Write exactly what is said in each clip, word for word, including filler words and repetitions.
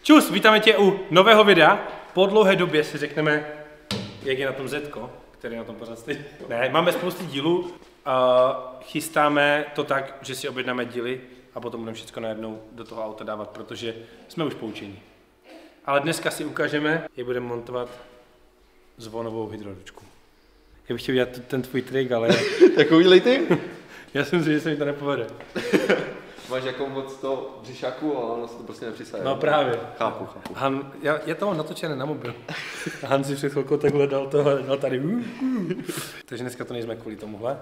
Čus, vítáme tě u nového videa. Po dlouhé době si řekneme, jak je na tom Zetko, který na tom pořád stojí. Ne, máme spousty dílů. Uh, chystáme to tak, že si objednáme díly a potom budeme všechno najednou do toho auta dávat, protože jsme už poučení. Ale dneska si ukážeme, jak budeme montovat zvonovou hydroručku. Já bych chtěl udělat ten tvůj trik, ale... Takovýhle ty? Já si myslím, že se mi to nepovede. Máš jako moc to břišáku a ono se to prostě nepřisaje. No právě. Chápu, chápu. Han, já, já to mám natočené na mobil. A Han si před chvilkou takhle dal toho, dal tady. Uh, uh. Takže dneska to nejsme kvůli tomuhle.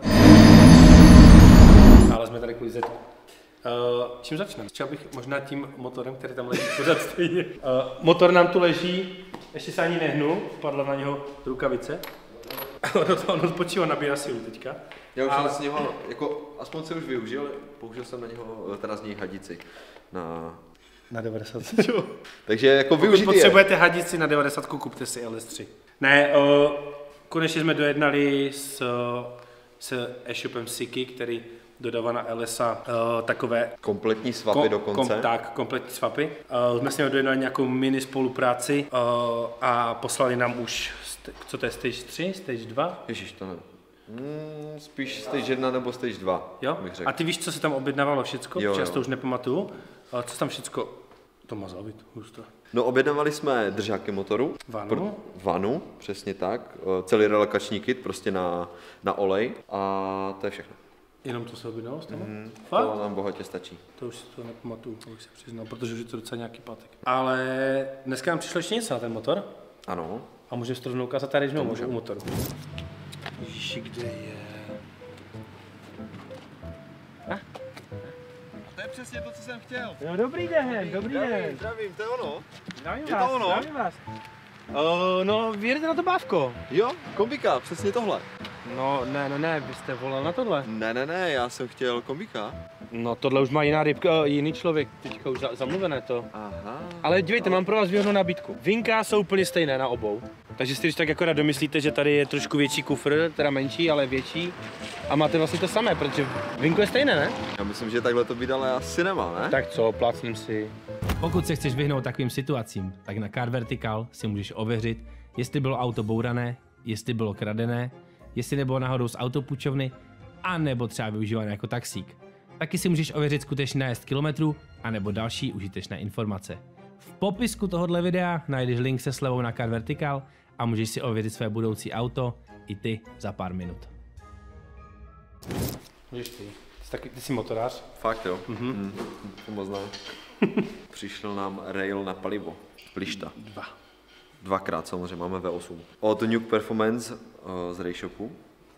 Ale jsme tady kvůli Zetku. Uh, čím začneme? Začal bych možná tím motorem, který tam leží pořád stejně. Uh, motor nám tu leží, ještě se ani nehnu, padla na něho rukavice. ono to ono spočívá, nabírá sílu teďka. Já už ale... jsem z něho, jako, aspoň se už využil, použil jsem na něho, teda z něj hadici. Na... Na devadesát. Takže jako využitý je. Pokud potřebujete hadici na devadesát, kupte si L S tři. Ne, uh, konečně jsme dojednali s, s e-shopem Siky, který dodává na L S A uh, takové... Kompletní swapy kom, dokonce. Kom, tak, kompletní swapy. Uh, jsme s nimi dojednali nějakou mini spolupráci uh, a poslali nám už, co to je, stage tři, stage dva? Ježiš, to nevím. Hmm, spíš stage jedna nebo stage dva, jo? bych řekl. A ty víš, co se tam objednávalo všecko? Jo, já jo. to už nepamatuju. Uh, co tam všecko? To má zavit, husto. No, objednávali jsme držáky motoru. Vanu. Pro, vanu, přesně tak. Celý relakační kit prostě na, na olej a to je všechno. Jenom to se objednalo z toho? Mm, Fakt? to nám bohatě stačí. To už si to nepamatuju, to už se přiznal, protože už je to docela nějaký pátek. Ale dneska nám přišlo ještě něco na ten motor. Ano. A můžeme to rovnou ukázat tady, jsme u motoru. Ježiši, kde je? A? To je přesně to, co jsem chtěl. No dobrý den, dobrý den. Zdravím, to je ono? Zdravím Je to vás, ono? zdravím vás. Uh, no, vyjedete na to bávko. Jo, kombika, přesně tohle. No, ne, no ne, vy jste volal na tohle. Ne, ne, ne, já jsem chtěl kombika. No, tohle už má jiná rybka, jiný člověk, teďka už za, zamluvené to. Aha. Ale dívejte, mám pro vás výhodnou nabídku. Vinka jsou úplně stejné na obou. Takže si když tak akorát domyslíte, že tady je trošku větší kufr, teda menší, ale větší. A máte vlastně to samé, protože vinko je stejné, ne? Já myslím, že takhle to být ale asi nemá, ne? Tak co, plácnem si. Pokud se chceš vyhnout takovým situacím, tak na Car Vertical si můžeš ověřit, jestli bylo auto bourané, jestli bylo kradené, jestli nebylo náhodou z autopůjčovny, a nebo třeba využívané jako taxík. Taky si můžeš ověřit skutečný nájezd kilometrů, anebo další užitečné informace. V popisku tohoto videa najdeš link se slevou na Car Vertical a můžeš si ověřit své budoucí auto i ty za pár minut. Můžeš ty. Ty, taky, ty jsi motorář? Fakt jo. Mhm. Mm, to moc znám. Přišel nám rail na palivo. Plišta. Dva. Dvakrát samozřejmě, máme V osm. Od Nuke Performance uh, z Rayshopu.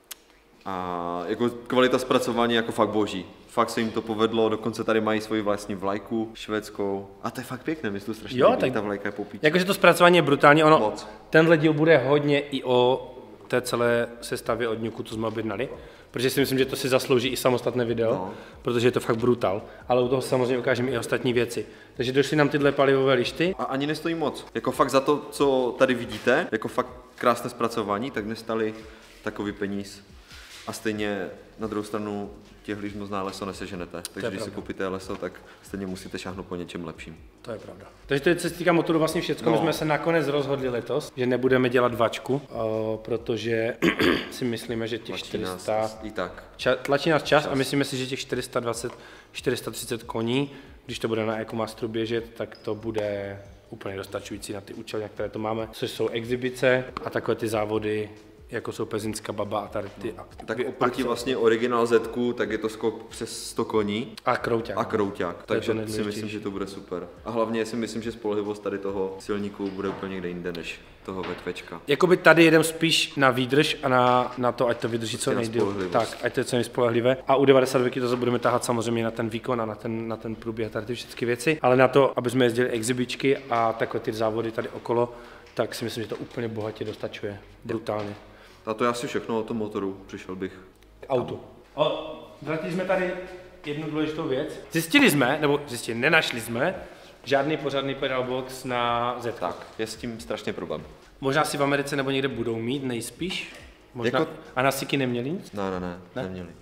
A jako kvalita zpracování jako fakt boží. Fakt se jim to povedlo, dokonce tady mají svoji vlastní vlajku švédskou. A to je fakt pěkné, mi to strašně jo, líbí, tak ta vlajka je popíč. Jakože to zpracování je brutální, ono, Moc. tenhle díl bude hodně i o té celé sestavě od Nuku, co jsme objednali. Protože si myslím, že to si zaslouží i samostatné video, no. Protože je to fakt brutal. Ale u toho samozřejmě ukážeme i ostatní věci. Takže došly nám tyhle palivové lišty. A ani nestojí moc. Jako fakt za to, co tady vidíte, jako fakt krásné zpracování, tak nestali takový peníz. A stejně na druhou stranu těch liš moc na leso neseženete. Takže když si koupíte leso, tak stejně musíte šáhnout po něčem lepším. To je pravda. Takže to je, co se týká motoru, vlastně všechno. No. My jsme se nakonec rozhodli letos, že nebudeme dělat vačku, uh, protože si myslíme, že těch tlačí čtyři sta... Nás i tak. Ča, tlačí nás čas, čas a myslíme si, že těch čtyři sta dvacet, čtyři sta třicet koní, když to bude na EcoMasteru běžet, tak to bude úplně dostačující na ty účely, na které to máme, což jsou exibice a takové ty závody, jako jsou Pezinská baba a tady ty. No. Tak oproti vlastně originál Zetku, tak je to skok přes sto koní. A krouťák. A krouťák, takže si myslím, že to bude super. A hlavně si myslím, že spolehlivost tady toho silníku bude úplně někde jinde než toho vetvečka. Jakoby tady jedem spíš na výdrž a na, na to, ať to vydrží co nejdýl. Tak, ať to je co nejspolehlivé. A u devadesát dva to budeme tahat samozřejmě na ten výkon a na ten, na ten průběh, tady ty všechny věci. Ale na to, aby jsme jezdili exibičky a takové ty závody tady okolo, tak si myslím, že to úplně bohatě dostačuje. Brutálně. A to je asi všechno o tom motoru, přišel bych. K autu. Vrátili jsme tady jednu důležitou věc. Zjistili jsme, nebo zjistili, nenašli jsme žádný pořádný pedalbox na Z. Tak, je s tím strašně problém. Možná si v Americe nebo někde budou mít, nejspíš. Možná, jako... A na Siky neměli nic? Ne, ne, ne, ne, neměli.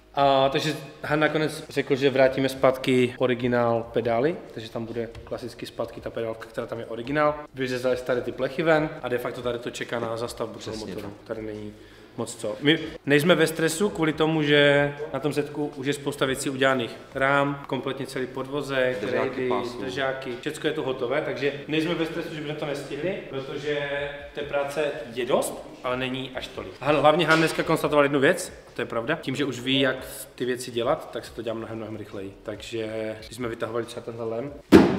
A, takže Han nakonec řekl, že vrátíme zpátky originál pedály, takže tam bude klasicky zpátky ta pedálka, která tam je originál. Vyřezali tady ty plechy ven a de facto tady to čeká na zastavbu toho motoru. Tady není moc co. My nejsme ve stresu kvůli tomu, že na tom zetku už je spousta věcí udělaných. Rám, kompletně celý podvozek, rejdy, držáky, všechno je to hotové, takže nejsme ve stresu, že bychom to nestihli, protože té práce je dost, ale není až tolik. Hlavně Han dneska konstatoval jednu věc, to je pravda, tím, že už ví, jak ty věci dělat, tak se to dělá mnohem, mnohem rychleji. Takže když jsme vytahovali třeba tenhle lem,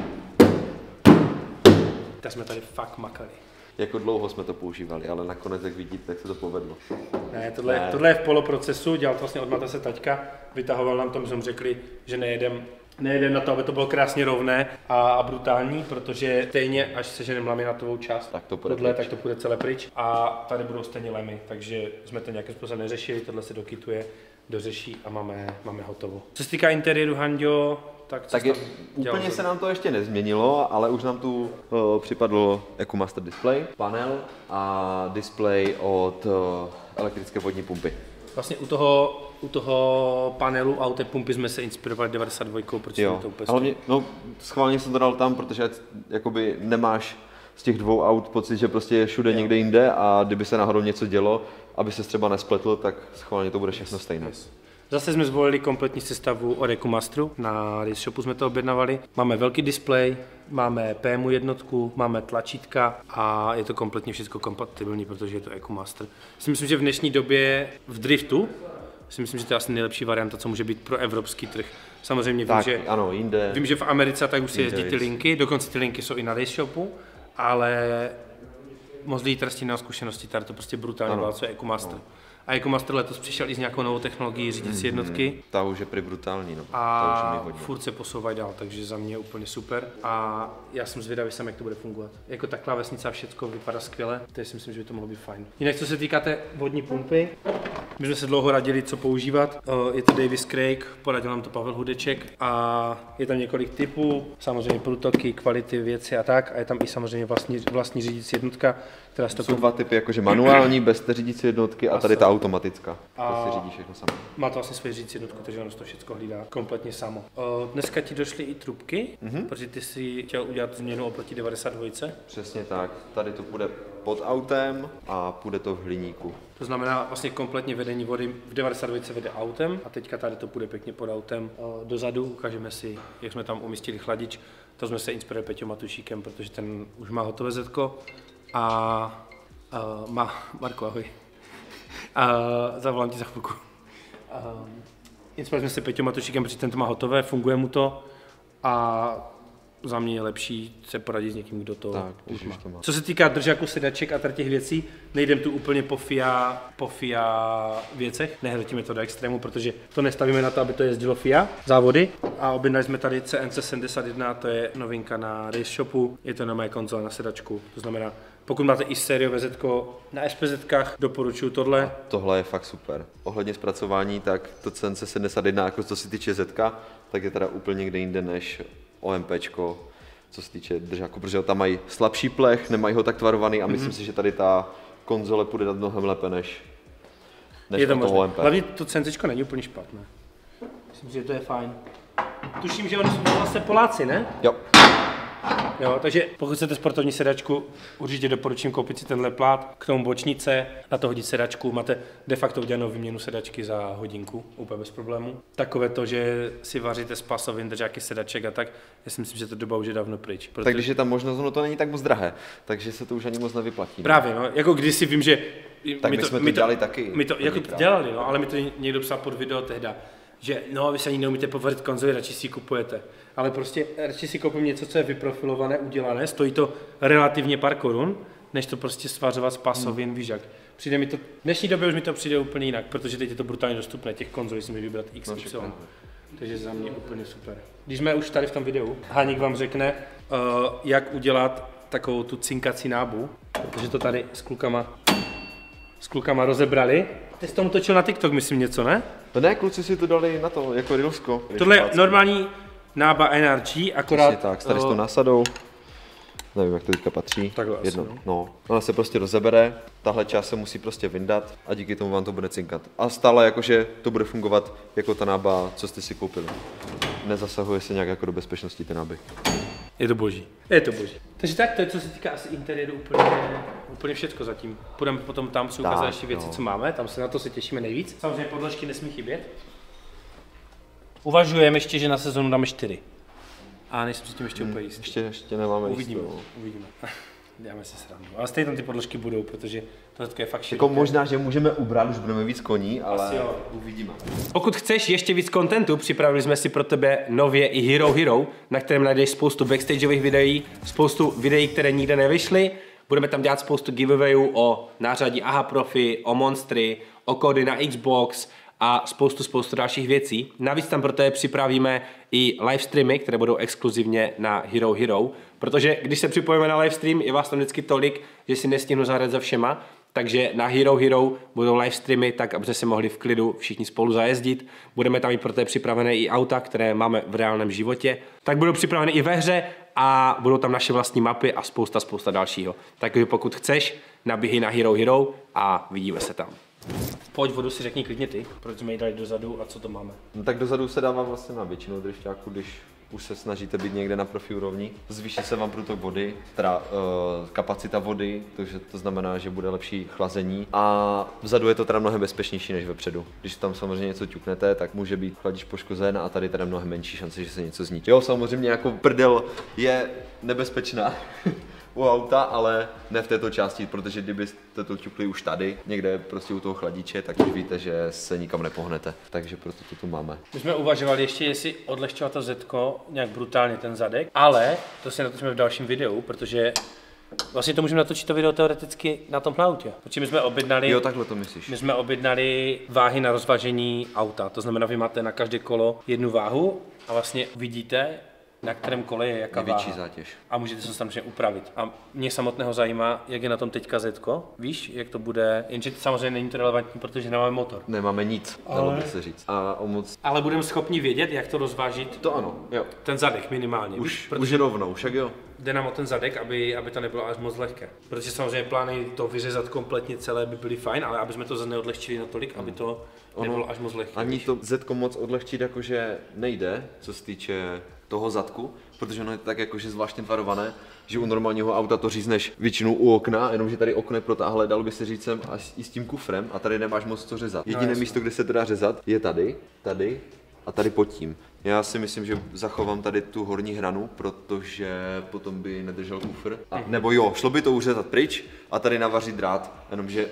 tak jsme tady fakt makali. Jako dlouho jsme to používali, ale nakonec, jak vidíte, tak se to povedlo. Ne, tohle, ne. tohle je v poloprocesu, dělal to vlastně od Matase taťka, vytahoval nám to, my jsme řekli, že nejedem, nejedem na to, aby to bylo krásně rovné a, a brutální, protože stejně, až seženeme laminatovou část, tak to půjde tohle, pryč. tak to půjde celé pryč a tady budou stejně lemy, takže jsme to nějakým způsobem neřešili, tohle se dokituje, dořeší a máme, máme hotovo. Co se týká interiéru, Hanďo, tak, tak je, úplně se nám to ještě nezměnilo, ale už nám tu uh, připadlo EcoMaster display, panel a display od uh, elektrické vodní pumpy. Vlastně u toho, u toho panelu a u té pumpy jsme se inspirovali devadesát dva, protože jo, to úplně hlavně, no, schválně jsem to dal tam, protože jakoby nemáš z těch dvou aut pocit, že prostě je všude jo. někde jinde a kdyby se náhodou něco dělo, aby se třeba nespletl, tak schválně to bude všechno stejné. Yes. Zase jsme zvolili kompletní sestavu od EcoMasteru, na Race Shopu jsme to objednávali. Máme velký displej, máme P M jednotku, máme tlačítka a je to kompletně všechno kompatibilní, protože je to EcoMaster. Myslím, že v dnešní době v driftu si myslím, že to je asi nejlepší varianta, co může být pro evropský trh. Samozřejmě vím, tak, že, ano, jinde, vím, že v Americe tak už si jezdí ty linky, dokonce ty linky jsou i na Race Shopu, ale moc lidí trstí na zkušenosti, tady to prostě brutálně válcuje EcoMaster. No. A EcoMaster letos přišel i s nějakou novou technologií řídící jednotky. Mm-hmm. Ta už je prý brutální, no. A furt se posouvají dál, takže za mě je úplně super. A já jsem zvědavý sám, jak to bude fungovat. Jako ta klávesnice a všecko vypadá skvěle, takže si myslím, že by to mohlo být fajn. Jinak co se týká té vodní pumpy, my jsme se dlouho radili, co používat. Je to Davis Craig, poradil nám to Pavel Hudeček a je tam několik typů, samozřejmě průtoky, kvality, věci a tak. A je tam i samozřejmě vlastní, vlastní řídící jednotka, která Jsou to dva typy, jakože manuální, bez té řídící jednotky a tady ta automatická. To si řídí všechno samo. Má to vlastně svoji řídící jednotku, takže ono to všechno hlídá kompletně samo. Dneska ti došly i trubky, mm-hmm. protože ty si chtěl udělat změnu oproti devadesát dva. Přesně tak. Tady to půjde pod autem a půjde to v hliníku. To znamená vlastně kompletně vedení vody v devadesát dva vede autem a teďka tady to půjde pěkně pod autem dozadu. Ukážeme si, jak jsme tam umístili chladič. To jsme se inspirovali Peťou Matušíkem, protože ten už má hotové zetko. A uh, má, Marko, ahoj. Uh, zavolám ti za chvilku. Uh, Inspirovali jsme se Peťou Matušíkem, protože ten to má hotové, funguje mu to a za mě je lepší se poradit s někým, kdo to tak, už má. To má. Co se týká držáku, sedaček a těch věcí, nejdem tu úplně po FIA, po FIA věcech, nehrotíme to do extrému, protože to nestavíme na to, aby to jezdilo FIA závody. A objednali jsme tady C N C sedmdesát jedna, to je novinka na Race Shopu, je to na mé konzole na sedačku, to znamená, pokud máte i sériové zetko na S P Zetkách, doporučuji tohle. A tohle je fakt super. Ohledně zpracování, tak to C N C sedmdesát jedna, jako co se týče zetka, tak je teda úplně někde jinde než OMPčko, co se týče držáku, protože tam mají slabší plech, nemají ho tak tvarovaný a mm-hmm. myslím si, že tady ta konzole půjde dát mnohem lépe než, než je to toho O M P. Hlavně to CNCčko není úplně špatné. Myslím si, že to je fajn. Tuším, že oni jsou vlastně Poláci, ne? Jo. Jo, takže pokud chcete sportovní sedačku, určitě doporučím koupit si tenhle plát, k tomu bočnice, na to hodit sedačku, máte de facto udělanou výměnu sedačky za hodinku, úplně bez problému. Takové to, že si vaříte s pasovým držáky sedaček a tak, já si myslím, že to doba už je dávno pryč. Protože... Tak když je tam možnost, no to není tak moc drahé, takže se to už ani moc nevyplatí. Právě, no, jako když si vím, že... Tak my, my to, jsme to, my dělali taky. My to jako dělali, no, ale mi to někdo psal pod video tehda, že no, vy se ani neumíte povařit konzoli, radši si ji kupujete. Ale prostě radši si koupím něco, co je vyprofilované, udělané, stojí to relativně pár korun, než to prostě svařovat s pasovým, hmm. víš jak. Přijde mi to, v dnešní době už mi to přijde úplně jinak, protože teď je to brutálně dostupné, těch konzolí si můžu vybrat X Y. No, takže za mě úplně super. Když jsme už tady v tom videu, Háník vám řekne, uh, jak udělat takovou tu cinkací nábu, protože to tady s klukama, s klukama rozebrali. Ty jsi tomu točil na TikTok, myslím něco, ne? No ne, kluci si to dali na to, jako Reelsko. Tohle je normální nába N R G, akorát... Přesně tak, tady s tou násadou. nevím, jak to teďka patří. Takhle asi, Jedno, no. no. Ona se prostě rozebere, tahle část se musí prostě vyndat a díky tomu vám to bude cinkat. A stále jakože to bude fungovat jako ta nába, co jste si koupili. Nezasahuje se nějak jako do bezpečnosti ty náby. Je to boží. Je to boží. Takže tak, to je, co se týká asi interiéru, úplně, úplně všecko zatím. Půjdeme potom tam si ukázat ještě věci, no. co máme, tam se na to se těšíme nejvíc. Samozřejmě podložky nesmí chybět. Uvažujeme ještě, že na sezonu dáme čtyři. A nejsem si tím ještě úplně jistý. Ještě, ještě nemáme Uvidíme, jistou. uvidíme. Dáme si srandu. Ale stejně tam ty podložky budou, protože to je fakt široké. Jako možná, že můžeme ubrat, už budeme víc koní, ale Asi jo. uvidíme. Pokud chceš ještě víc kontentu, připravili jsme si pro tebe nově i Hero Hero, na kterém najdeš spoustu backstageových videí, spoustu videí, které nikde nevyšly. Budeme tam dělat spoustu giveawayů o nářadí Aha Profi, o monstry, o kódy na Xbox a spoustu, spoustu dalších věcí. Navíc tam pro tebe připravíme i livestreamy, které budou exkluzivně na Hero Hero, protože když se připojíme na livestream, je vás tam vždycky tolik, že si nestihnu zahrát za všema, takže na Hero Hero budou livestreamy, tak aby se mohli v klidu všichni spolu zajezdit. Budeme tam mít pro tebe připravené i auta, které máme v reálném životě. Tak budou připraveny i ve hře a budou tam naše vlastní mapy a spousta, spousta dalšího. Takže pokud chceš, nabíhej na Hero Hero a vidíme se tam. Pojď, vodu si řekni klidně ty, proč jsme ji dali dozadu a co to máme. No tak dozadu se dává vlastně na většinu drešťáku, když už se snažíte být někde na profi úrovni. Zvýší se vám průtok vody, teda uh, kapacita vody, takže to znamená, že bude lepší chlazení. A vzadu je to teda mnohem bezpečnější než vepředu. Když tam samozřejmě něco ťuknete, tak může být chladič poškozen a tady teda mnohem menší šance, že se něco zničí. Jo, samozřejmě jako prdel je nebezpečná u auta, ale ne v této části, protože kdybyste to ťukli už tady, někde prostě u toho chladiče, tak už víte, že se nikam nepohnete. Takže proto to tu máme. My jsme uvažovali ještě, jestli odlehčovat to zetko nějak brutálně ten zadek, ale to si natočíme v dalším videu, protože vlastně to můžeme natočit to video teoreticky na tom autě. Protože my jsme objednali, Jo, takhle to myslíš. my jsme objednali váhy na rozvažení auta, to znamená, vy máte na každé kolo jednu váhu a vlastně vidíte, na kterém kole je jaká Největší váha. zátěž. A můžete se samozřejmě upravit. A mě samotného zajímá, jak je na tom teďka zetko, víš, jak to bude, jenže samozřejmě není to relevantní, protože nemáme motor. Nemáme nic, dalo by se říct. A o moc... Ale budeme schopni vědět, jak to rozvážit, To ano, jo. ten zadek minimálně. Už, víš? Protože už rovnou, však jo. jde nám o ten zadek, aby, aby to nebylo až moc lehké. Protože samozřejmě plány to vyřezat kompletně celé by byly fajn, ale aby jsme to zase neodlehčili natolik, aby to nebylo až moc lehké. Ani víš? to zetko moc odlehčit jakože nejde, co se týče toho zadku, protože ono je tak jakože zvláštně tvarované, že u normálního auta to řízneš většinou u okna, jenomže tady okno je protáhlé, dalo by se říct sem a s, i s tím kufrem a tady nemáš moc co řezat. Jediné jasně. místo, kde se to dá řezat, je tady, tady a tady pod tím. Já si myslím, že zachovám tady tu horní hranu, protože potom by nedržel kufr. A, nebo jo, šlo by to uřezat pryč a tady navařit drát, jenomže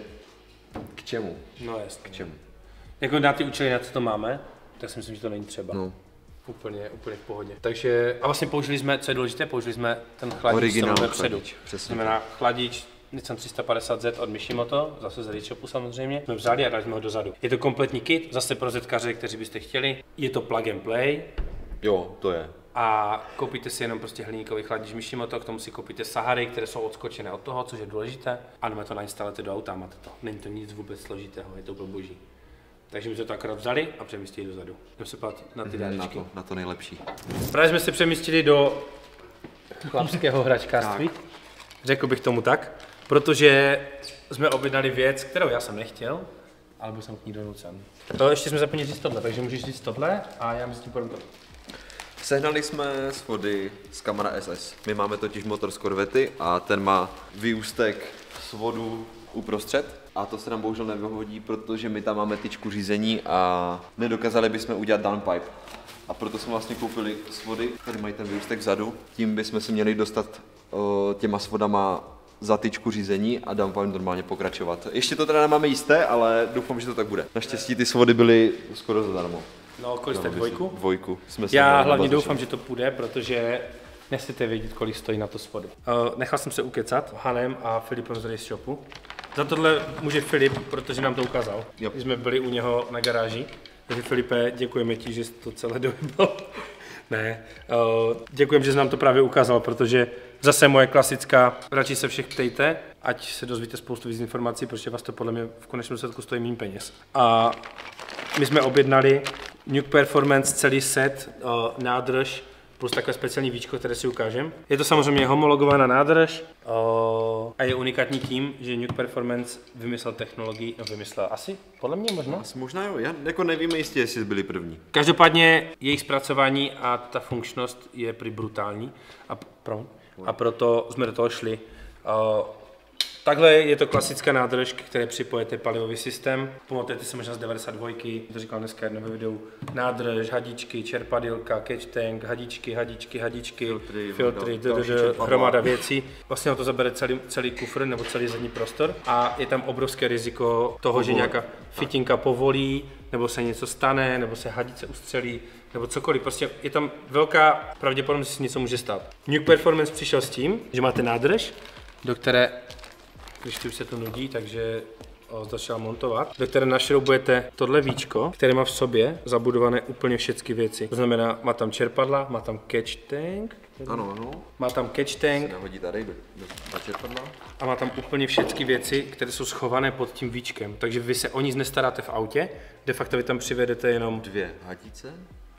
k čemu? No jasně. K čemu? Jako na ty účely, na co to máme, tak si myslím, že to není třeba. No. Úplně, úplně v pohodě. Takže, a vlastně použili jsme, co je důležité, použili jsme ten chladič Originál s vepředu. chladič, přesně Znamená chladič Nissan tři sta padesát Z od Mishimoto, zase z Richopu samozřejmě, jsme vzali a dali jsme ho dozadu. Je to kompletní kit, zase pro zetkaře, kteří byste chtěli. Je to plug and play Jo, to je. a koupíte si jenom prostě hliníkový chladič Mishimoto, k tomu si koupíte Sahary, které jsou odskočené od toho, což je důležité. A nebo to nainstalujete do auta, máte to. Není to nic vůbec složitého, je to úplně boží. Takže my jsme to akorát vzali a přemístili dozadu. Jdeme se pát na ty Na dárečky. to, na to nejlepší. Právě jsme se přemístili do chlapského hračkářství, řekl bych tomu tak, protože jsme objednali věc, kterou já jsem nechtěl, ale byl jsem k ní donucen. To ještě jsme zapomněli říct tohle, takže můžeš říct tohle a já myslím, půjdeme to. Sehnali jsme svody z Camara S S. My máme totiž motor z Corvety a ten má výústek svodu uprostřed. A to se nám bohužel nevyhodí, protože my tam máme tyčku řízení a nedokázali bychom udělat downpipe. A proto jsme vlastně koupili svody, tady mají ten výústek vzadu. Tím bychom se měli dostat o, těma svodama za tyčku řízení a downpipe normálně pokračovat. Ještě to teda nemáme jisté, ale doufám, že to tak bude. Naštěstí ty svody byly skoro zadarmo. No, kolik jste dvojku? Dvojku. Jsme Já hlavně doufám, že to půjde, protože nechcete vědět, kolik stojí na to svody. Uh, nechal jsem se ukecat Hanem a Filipem z Race Shopu. Za tohle může Filip, protože nám to ukázal. Jo. Když jsme byli u něho na garáži. Takže Filipe, děkujeme ti, že jsi to celé dojíbal. Ne, uh, děkujeme, že jsi nám to právě ukázal, protože zase moje klasická, radši se všech ptejte, ať se dozvíte spoustu víc informací, protože vás to podle mě v konečném důsledku stojí méně peněz. A my jsme objednali Nuke Performance celý set, uh, nádrž, plus takové speciální víčko, které si ukážem. Je to samozřejmě homologovaná nádrž o, a je unikátní tím, že Nuke Performance vymyslel technologii, no vymyslel asi, podle mě možná. Asi možná jo, já jako nevíme jistě, jestli byli první. Každopádně jejich zpracování a ta funkčnost je prý brutální a, pro, a proto jsme do toho šli. O, Takhle je to klasická nádrž, k které připojete palivový systém. Pamatujete si možná z devadesát dva, to říkal dneska jedno ve videu. Nádrž, hadičky, čerpadýlka, catch tank, hadičky, hadičky, hadičky, filtry, filtry hromada věcí. Vlastně to zabere celý, celý kufr nebo celý zadní prostor a je tam obrovské riziko toho, že nějaká fitinka povolí, nebo se něco stane, nebo se hadice ustřelí, nebo cokoliv. Prostě je tam velká pravděpodobnost, že se něco může stát. Nuke Performance přišel s tím, že máte nádrž, do které, když tu se to nudí, takže o, začal montovat, do které našroubujete tohle víčko, které má v sobě zabudované úplně všechny věci. To znamená, má tam čerpadla, má tam catch tank, Ano, ano. má tam catch tank Nahodí tady do, do, do čerpadla. a má tam úplně všechny věci, které jsou schované pod tím víčkem. Takže vy se o nic nestaráte v autě, de facto vy tam přivedete jenom Dvě hadice.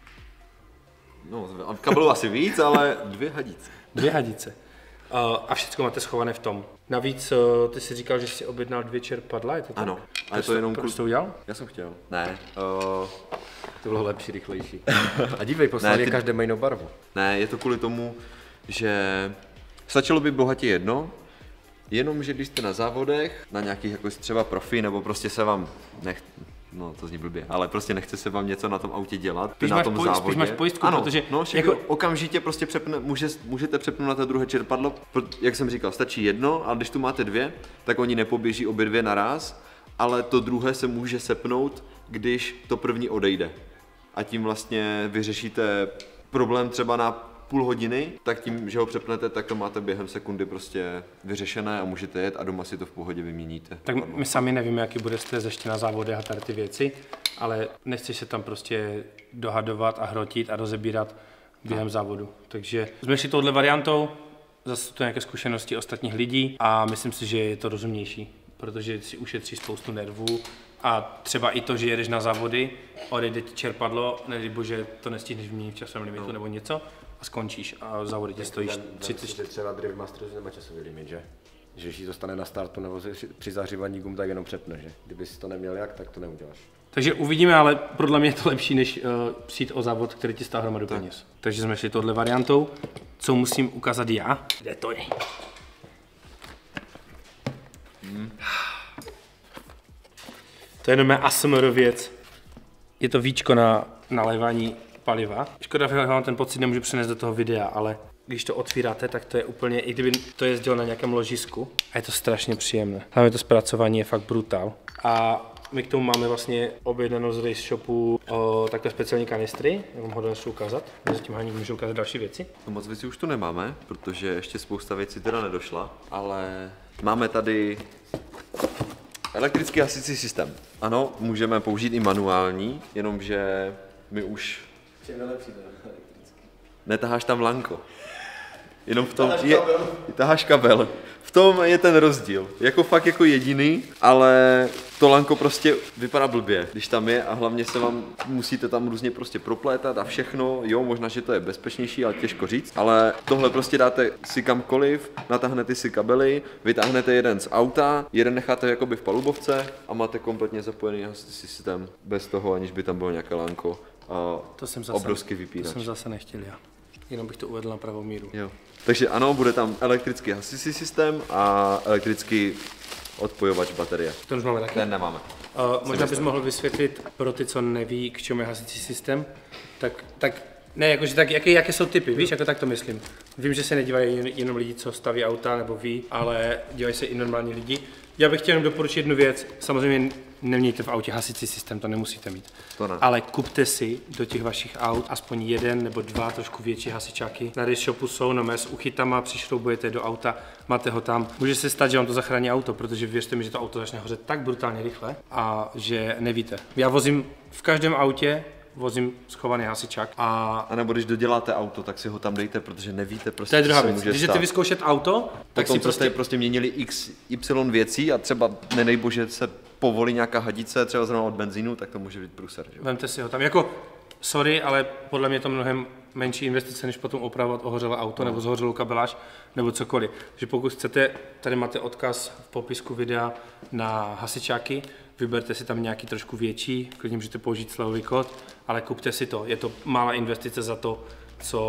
No, kabelů asi víc, ale dvě hadice. dvě hadice. A všechno máte schované v tom. Navíc ty si říkal, že jsi objednal dvě čerpadla, je to tak? Ano, ale to jenom... Proč to udělal? Já jsem chtěl. Ne. Uh... To bylo lepší, rychlejší. A dívej, poslali Ne, ty- každé jinou barvu. Ne, je to kvůli tomu, že stačilo by bohatě jedno, jenomže když jste na závodech, na nějakých jako třeba profi, nebo prostě se vám nech... No, to zní blbě, ale prostě nechce se vám něco na tom autě dělat, Spíš na máš tom poj- závodě. spíš máš pojistku, ano, protože no, jako- jako... okamžitě prostě přepne, může, můžete přepnout na to druhé čerpadlo, pro- jak jsem říkal, stačí jedno, ale když tu máte dvě, tak oni nepoběží obě dvě naraz, ale to druhé se může sepnout, když to první odejde. A tím vlastně vyřešíte problém třeba na půl hodiny, tak tím, že ho přepnete, tak to máte během sekundy prostě vyřešené a můžete jet a doma si to v pohodě vyměníte. Tak my sami nevíme, jaký bude stres ještě na závodech a tady ty věci, ale nechceš se tam prostě dohadovat a hrotit a rozebírat během závodu. Takže jsme šli touhle variantou, zase jsou to nějaké zkušenosti ostatních lidí a myslím si, že je to rozumnější, protože si ušetří spoustu nervů a třeba i to, že jedeš na závody, odejde ti čerpadlo, nedej bože, to nestihneš vyměnit v časovém limitu no. nebo něco a skončíš a závody tě stojíš třicet čtyři. Třeba Drift Masters nemá časový limit, že? Že když jí to stane na startu nebo při zahřívání gum, tak jenom přepne, že? Kdyby si to neměl jak, tak to neuděláš. Takže uvidíme, ale podle mě je to lepší, než uh, přijít o závod, který ti stál hromadu peněz. Takže jsme šli tohle variantou. Co musím ukázat já? Kde to je? Hmm. To je jenom mé A S M R věc. Je to víčko na nalévání paliva. Škoda, že vám ten pocit nemůžu přenést do toho videa, ale když to otvíráte, tak to je úplně, i kdyby to jezdilo na nějakém ložisku, a je to strašně příjemné. Hlavně to zpracování je fakt brutál. A my k tomu máme vlastně objednanou z Race Shopu o, takové speciální kanistry, já vám ho dnes ukázat, mezi Haní můžu ukázat další věci. No moc věcí už tu nemáme, protože ještě spousta věcí teda nedošla, ale máme tady elektrický hasicí systém. Ano, můžeme použít i manuální, jenomže my už... Čím nejlepší teda elektrický? Netaháš tam lanko. Jenom v tom je, taháš kabel. V tom je ten rozdíl. Jako fakt jako jediný, ale to lanko prostě vypadá blbě, když tam je a hlavně se vám musíte tam různě prostě proplétat a všechno. Jo, možná, že to je bezpečnější, ale těžko říct. Ale tohle prostě dáte si kamkoliv, natáhnete si kabely, vytáhnete jeden z auta, jeden necháte jakoby v palubovce a máte kompletně zapojený hasicí systém bez toho, aniž by tam bylo nějaké lanko a To jsem zase, obrovský vypínač. To jsem zase nechtěl já. Jenom bych to uvedl na pravou míru. Jo. Takže ano, bude tam elektrický hasicí systém a elektrický odpojovač baterie. To už máme taky. Ten nemáme. Uh, možná bys mohl vysvětlit pro ty, co neví, k čemu je hasicí systém, tak, tak ne, jakože tak, jaké, jaké jsou typy, víš, jako tak to myslím. Vím, že se nedívají jen, jenom lidi, co staví auta nebo ví, ale dívají se i normální lidi. Já bych chtěl jenom doporučit jednu věc, samozřejmě nemějte v autě hasicí systém, to nemusíte mít. To ne. Ale kupte si do těch vašich aut aspoň jeden nebo dva trošku větší hasičáky. Na Race Shopu jsou no s uchytama, přišroubujete do auta, máte ho tam. Může se stát, že vám to zachrání auto, protože věřte mi, že to auto začne hořet tak brutálně rychle a že nevíte. Já vozím v každém autě, vozím schovaný hasičák a... A nebo když doděláte auto, tak si ho tam dejte, protože nevíte prostě, To je druhá co se věc. může Když stát. jdete vyzkoušet auto, tak Potom, si co prostě... jste prostě měnili x, y věcí a třeba nedej bože se povolí nějaká hadice, třeba zrovna od benzínu, tak to může být průser. Že? Vemte si ho tam. Jako, sorry, ale podle mě je to mnohem menší investice, než potom opravovat ohořelé auto nebo zhořelou kabeláž nebo cokoliv. Takže pokud chcete, tady máte odkaz v popisku videa na hasičáky, vyberte si tam nějaký trošku větší, klidně můžete použít slevový kód, ale kupte si to. Je to malá investice za to, co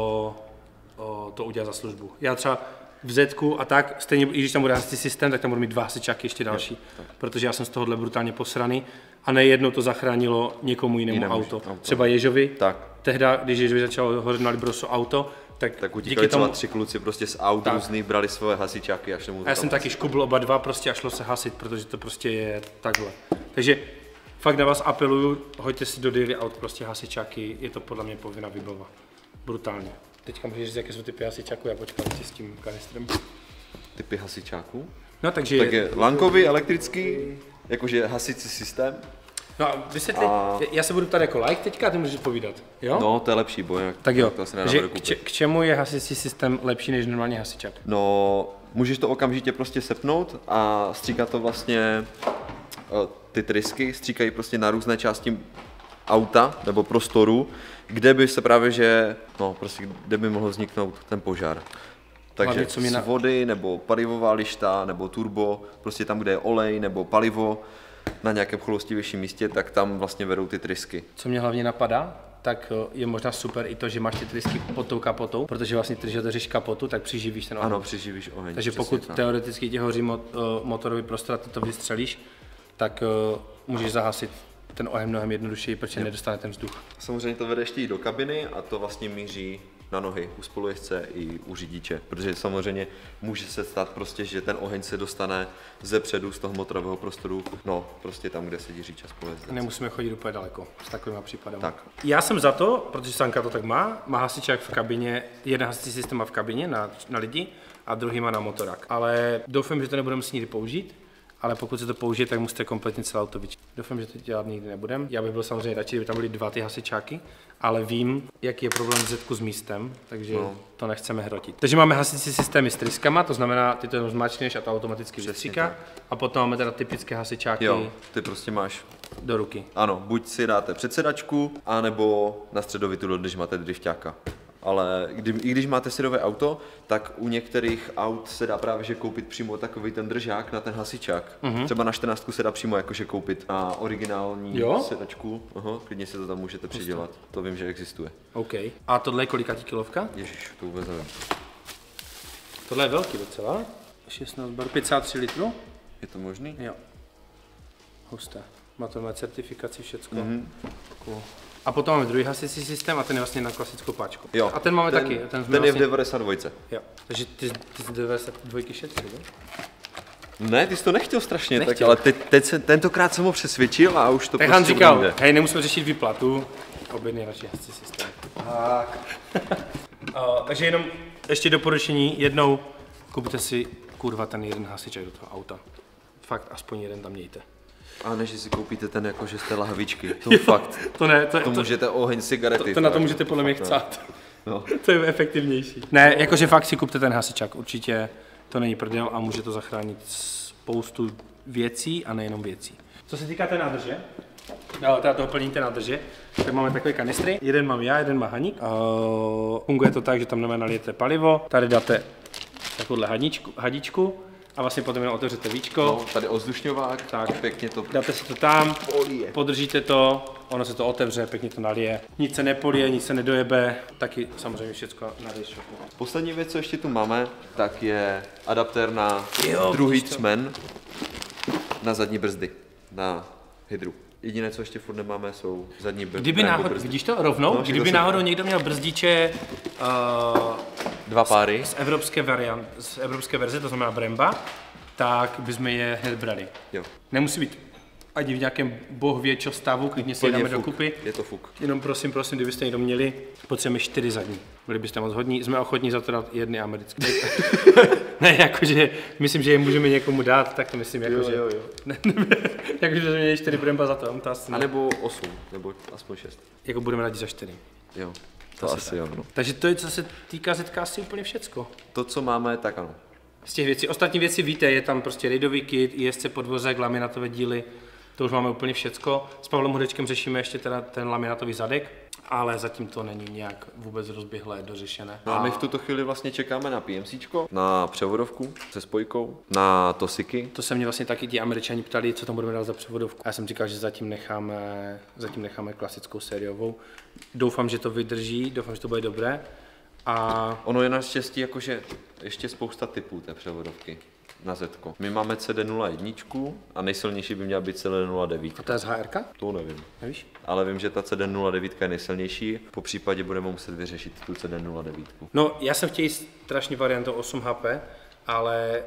o, to udělá za službu. Já třeba v Zetku a tak, stejně, i když tam bude hasicí systém, tak tam budu mít dva hasičáky ještě další, jo, protože já jsem z tohohle brutálně posraný a nejednou to zachránilo někomu jinému, jinému auto. auto. Třeba Ježovi, tak. Tehda, když Ježovi začalo hořet na Librosu auto, tak, tak utíkali třeba tomu... tři kluci prostě z aut různých, brali svoje hasičáky a šli mu to. Já jsem taky škubl oba dva prostě a šlo se hasit, protože to prostě je takhle. Takže fakt na vás apeluju, hoďte si do daily aut prostě hasičáky, je to podle mě povinná výbava. Brutálně. Teďka můžeš říct, jaké jsou typy hasičáků, já počkám si s tím kanistrem. Typy hasičáků? No takže... Tak je lankový, elektrický, jakože hasicí systém. No a vysvětli, a... já se budu ptát jako like teďka a ty můžeš povídat, jo? No, to je lepší, bo jak tak jo, to asi že k, če- k čemu je hasicí systém lepší než normální hasičák? No, můžeš to okamžitě prostě sepnout a stříkat to vlastně, ty trysky stříkají prostě na různé části auta nebo prostoru, kde by se právě, že, no prostě, kde by mohl vzniknout ten požár. Takže z na... vody, nebo palivová lišta, nebo turbo, prostě tam, kde je olej, nebo palivo, na nějakém choulostivějším místě, tak tam vlastně vedou ty trysky. Co mě hlavně napadá, tak je možná super i to, že máš ty trysky pod tou kapotou, protože vlastně ty, když otevřeš kapotu, tak přiživíš ten oheň. Ano, přiživíš oheň. Takže pokud tak. Teoreticky ti hoří motorový prostor a ty to vystřelíš, tak uh, můžeš zahasit ten oheň mnohem jednodušeji, protože yep. nedostane ten vzduch. Samozřejmě to vede ještě i do kabiny a to vlastně míří na nohy u spolujezdce i u řidiče, protože samozřejmě může se stát prostě, že ten oheň se dostane ze předu z toho motorového prostoru, no prostě tam, kde sedí řidič a spolujezdec. Nemusíme chodit úplně daleko s takovýma případem. Tak. Já jsem za to, protože Sanka to tak má, má hasičák v kabině, jeden hasicí systém má v kabině na, na lidi a druhý má na motorák. Ale doufám, že to nebudeme si nikdy použít. Ale pokud se to použije, tak musíte kompletně celé auto vyčistit. Doufám, že to dělat nikdy nebudem. Já bych byl samozřejmě radši, kdyby tam byly dva ty hasičáky, ale vím, jaký je problém v Zetku s místem, takže no. to nechceme hrotit. Takže máme hasicí systémy s tryskama, to znamená, ty to jenom zmáčkneš a to automaticky vystříká. A potom máme teda typické hasičáky. Jo, ty prostě máš do ruky. Ano, buď si dáte před sedačku, anebo na středovitu, když máte drifťáka. Ale kdy, i když máte sériové auto, tak u některých aut se dá právě že koupit přímo takový ten držák na ten hasičák. Uh-huh. Třeba na čtrnáctku se dá přímo jakože koupit na originální jo? sedačku. Aha, klidně si to tam můžete přidělat. To vím, že existuje. OK. A tohle je kolikátí kilovka? Ježiš, to vůbec nevím. Tohle je velký docela. šestnáct bar, padesát tři litrů. Je to možný? Jo. Husté. Má to mé certifikaci, všecko. Mm-hmm. Cool. A potom máme druhý hasicí systém a ten je vlastně na klasickou páčku. Jo. A ten máme ten, taky. Ten, ten vlastně... je v devadesát dva. Jo. Takže ty, ty z devadesát dva šetří, ne? Ne, ty jsi to nechtěl strašně, nechtěl. Tak, ale teď, teď se, tentokrát jsem ho přesvědčil a už to tak prostě Han říkal, bude. Hej, nemusíme řešit výplatu, objednej radši hasicí systém. Tak. uh, takže jenom ještě doporučení, jednou kupte si kurva ten jeden hasičák do toho auta. Fakt, aspoň jeden tam mějte. A než si koupíte ten jako, že jste lahvičky, to jo, fakt, to ne, to, to, to můžete oheň cigarety. To, to na to můžete podle mě chcát. No. To je efektivnější. Ne, jakože fakt si kupte ten hasičák, určitě to není prdel a může to zachránit spoustu věcí a nejenom věcí. Co se týká té nádrže, no, teda toho plnění té nádrže, tak máme takové kanistry, jeden mám já, jeden má Haník. Uh, funguje to tak, že tam nalijete palivo, tady dáte takovouhle hadičku, hadičku a vlastně potom jenom otevřete víčko. No, tady ovzdušňovák, tak pěkně to dáte si to tam, polije. Podržíte to, ono se to otevře, pěkně to nalije. Nic se nepolije, nic se nedojebe, taky samozřejmě všechno naliješ. Poslední věc, co ještě tu máme, tak je adaptér na jo, druhý třmen na zadní brzdy, na hydru. Jediné, co ještě furt nemáme, jsou zadní brzdy. Kdyby náhodou, vidíš to rovnou? No, kdyby náhodou se... někdo měl brzdiče uh, dva páry z, z evropské variant, z evropské verze, to znamená Bremba, tak bychom je hned brali. Jo. Nemusí být ani v nějakém bohvěčo stavu, klidně si je dáme dokupy. Je to fuk. Jenom prosím, prosím, kdybyste někdo měli, potřebujeme čtyři zadní. Byli byste moc hodní, jsme ochotní za to dát jedny americké. Ne, jakože, myslím, že je můžeme někomu dát, tak to myslím, jakože. Jo, jo, jo. Ne, ne, jakože jsme měli čtyři Bremba za to, to asi ne. A nebo osm, nebo aspoň šest. Jako budeme rádi za čtyři. Jo, to, to asi jo, no. Takže to je, co se týká Zetka, asi úplně všecko. To, co máme, tak ano. Z těch věcí, ostatní věci víte, je tam prostě raidový kit, I S C podvozek, laminatové díly, To už máme úplně všecko. S Pavlem Hudečkem řešíme ještě teda ten laminátový zadek, ale zatím to není nějak vůbec rozběhlé, dořešené. No a my v tuto chvíli vlastně čekáme na PMCčko, na převodovku se spojkou, na tosiky. To se mě vlastně taky ti Američani ptali, co tam budeme dát za převodovku. A já jsem říkal, že zatím necháme, zatím necháme klasickou sériovou. Doufám, že to vydrží, doufám, že to bude dobré. A ono je naštěstí jakože ještě spousta typů té převodovky na Zetko. My máme C D nula jedna a nejsilnější by měla být C D nula devět. a to je z H R ka? To nevím. Nevíš? Ale vím, že ta C D nula devět je nejsilnější, po případě budeme muset vyřešit tu C D nula devět. No, já jsem chtěl strašně variantu osm H P, ale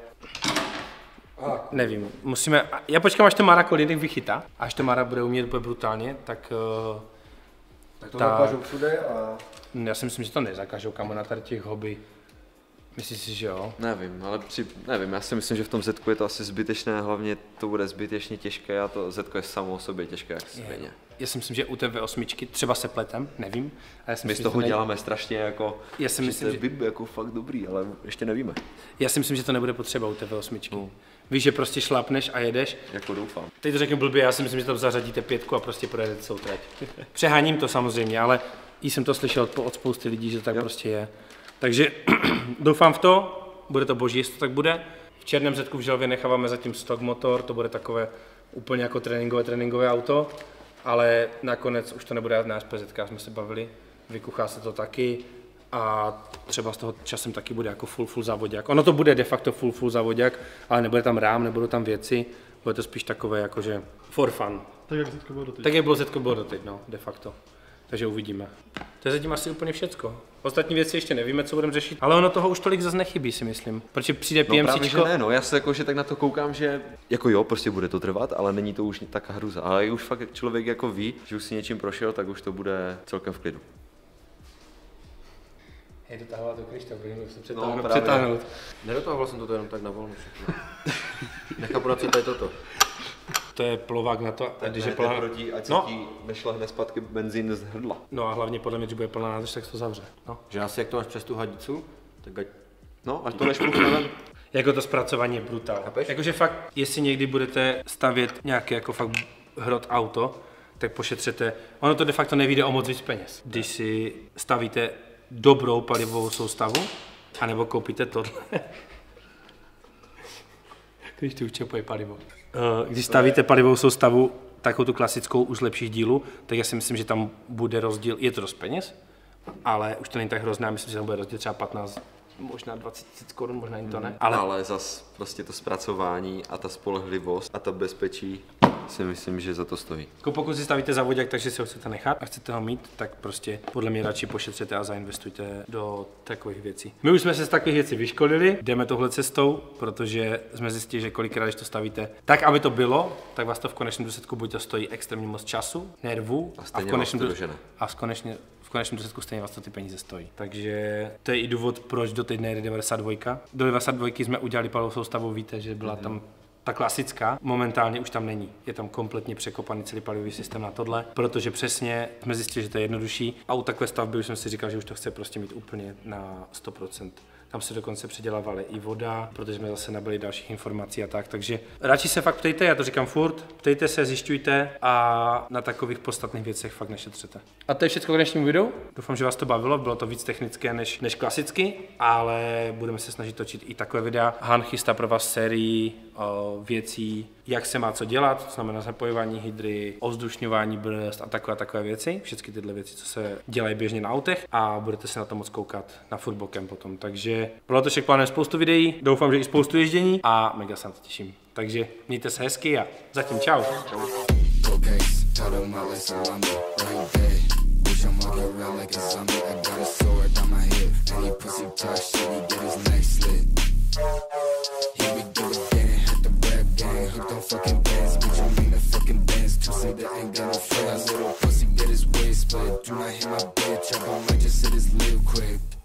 nevím, musíme, já počkám, až to Mara Kolinek vychytá, až to Mara bude umět úplně brutálně, tak, uh, Tak to Ta- zakážou všude a... já si myslím, že to nezakážou, kamo, na tady těch hobby. Myslíš si, že jo? Nevím, ale při, nevím, já si myslím, že v tom Zetku je to asi zbytečné, hlavně to bude zbytečně těžké a to Zetko je samo o sobě těžké jak svině. Já si myslím, že u té V osm, třeba se pletem, nevím. A já si My myslím, z toho že to ne- děláme strašně jako, Já si že myslím, to je že- by jako fakt dobrý, ale ještě nevíme. Já si myslím, že to nebude potřeba u té V osm. No. Víš, že prostě šlápneš a jedeš. Jako doufám. Teď to řeknu blbě, já si myslím, že tam zařadíte pětku a prostě projedete celou trať. Přeháním to samozřejmě, ale i jsem to slyšel od, od spousty lidí, že to tak Jo. prostě je. Takže doufám v to, bude to boží, jestli to tak bude. V černém Zetku v želvě necháváme zatím stock motor, to bude takové úplně jako tréninkové, tréninkové auto, ale nakonec už to nebude na S P Z, jsme se bavili, vykuchá se to taky a třeba z toho časem taky bude jako full, full závodák. Ono to bude de facto full, full závodák, ale nebude tam rám, nebudou tam věci, bude to spíš takové jakože for fun. Tak jak Zetko bylo doteď. Tak jak bylo Zetko, bylo doteď, no, de facto. Takže uvidíme. To je zatím asi úplně všecko. Ostatní věci ještě nevíme, co budeme řešit, ale ono toho už tolik zase nechybí, si myslím. Protože přijde No právě, že PMCčko, ne, no, já se jako, že tak na to koukám, že jako jo, prostě bude to trvat, ale není to už taká hruza. Ale už fakt člověk jako ví, že už si něčím prošel, tak už to bude celkem v klidu. je to tahovat do Krištof, budeme se No, přetáhnout. právě. přetáhnout. Nedotahoval jsem to jenom tak na volno všechno. Nechápu, na co to je toto. To je plovák na to, a když je plná... proti, ať No. ti nešlehne zpátky benzín z hrdla. No a hlavně podle mě, když bude plná nádrž, tak se to zavře. No. Že asi jak to máš přes tu hadicu, tak ať... No, až to nešpluchne ven. Jako to zpracování je brutál. Chápeš? Jakože fakt, jestli někdy budete stavět nějaké jako fakt hrot auto, tak pošetřete, ono to de facto nevyjde o moc víc peněz. Když si stavíte dobrou palivovou soustavu, anebo koupíte tohle. Když tu učepuji palivo. Eh, Když stavíte palivovou soustavu, takovou tu klasickou už lepších dílů, tak já si myslím, že tam bude rozdíl, je to dost peněz, ale už to není tak hrozné, myslím, že tam bude rozdíl třeba patnáct, možná dvacet tisíc korun, možná ani to ne. Ale, Ale ale zas prostě to zpracování a ta spolehlivost a ta bezpečí si myslím, že za to stojí. jako pokud si stavíte závodák, takže si ho chcete nechat a chcete ho mít, tak prostě podle mě radši pošetřete a zainvestujte do takových věcí. My už jsme se z takových věcí vyškolili, jdeme tohle cestou, protože jsme zjistili, že kolikrát, když to stavíte tak, aby to bylo, tak vás to v konečném důsledku buď to stojí extrémně moc času, nervů A a, stejně v konečném, vás to dů- dožene. a v konečně, v konečném důsledku stejně vás to ty peníze stojí. Takže to je i důvod, proč do teď nejde devadesát dva. Do devadesát dva jsme udělali palivovou soustavu, víte, že byla tam ta klasická, momentálně už tam není. Je tam kompletně překopaný celý palivový systém na tohle, protože přesně jsme zjistili, že to je jednodušší. A u takové stavby už jsem si říkal, že už to chce prostě mít úplně na sto procent. Tam se dokonce předělávala i voda, protože jsme zase nabili dalších informací a tak. Takže radši se fakt ptejte, já to říkám furt, ptejte se, zjišťujte a na takových podstatných věcech fakt nešetřete. A to je všechno k dnešnímu videu. Doufám, že vás to bavilo, bylo to víc technické než, než klasicky, ale budeme se snažit točit i takové videa. Han chystá pro vás sérii o, věcí, jak se má co dělat, to znamená zapojování hydry, ovzdušňování brzd a takové takové věci. Všechny tyhle věci, co se dělají běžně na autech a budete se na to moc koukat na Furbokem potom. Takže bylo to však plánujeme spoustu videí, doufám, že i spoustu ježdění a mega se na to těším. Takže mějte se hezky a zatím čau. Case, tell them all it's all I'm right there. Bitch, I'm walking around like a zombie. I got a sword on my hip. Any pussy talk shit, he get his neck slit. Here we go again, had the rap gang. Hooked on fucking bands, bitch, I mean the fucking bands. Two say that ain't got no friends. Little pussy get his waist split. Do not hit my bitch up, I might just hit his lip quick.